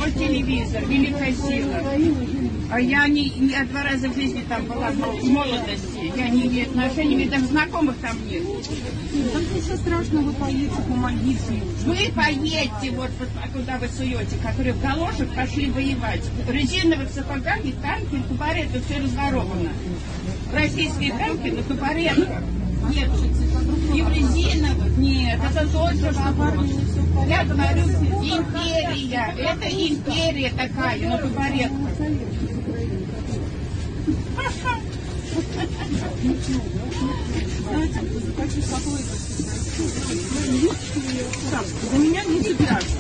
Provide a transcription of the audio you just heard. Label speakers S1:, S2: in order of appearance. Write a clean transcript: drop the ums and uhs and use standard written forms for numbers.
S1: большой телевизор, великая сила. А я не 2 раза в жизни там была, в молодости. Я не имею отношений, мне даже знакомых там нет.
S2: Там ничего страшного, вы поедете, помогите.
S1: Вы поедете, вот куда вы суете, которые в галошах пошли воевать. В резиновых сапогах и танки, тупоредках, все разворовано. Российские танки на тупоредках. Нет, и в резиновых, нет, это точно вопрос. Я говорю, империя, это империя такая, на тупоредках.
S2: Знаете, хочу спокойно. У меня не цепляется.